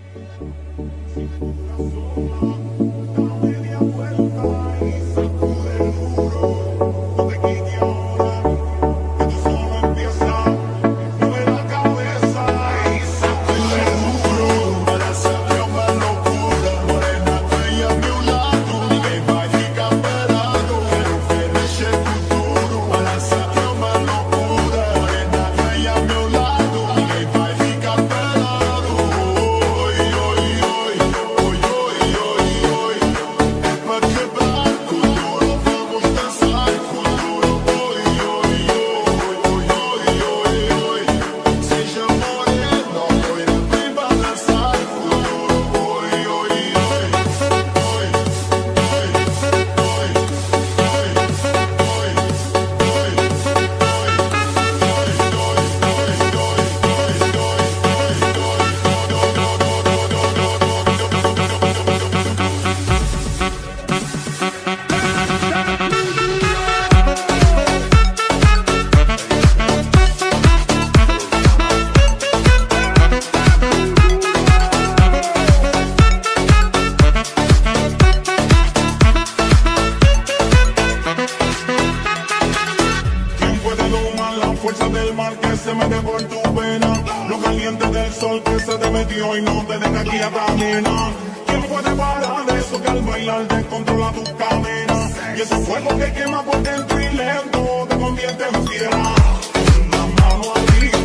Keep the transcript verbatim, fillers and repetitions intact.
fuerza del mar que se mete por tu vena, lo caliente del sol que se te metió y no te deja aquí a caminar. ¿Quién puede parar eso que al bailar descontrola tus cadenas? Y ese fuego que quema por dentro y lento te convierte en fiera. Una mano arriba.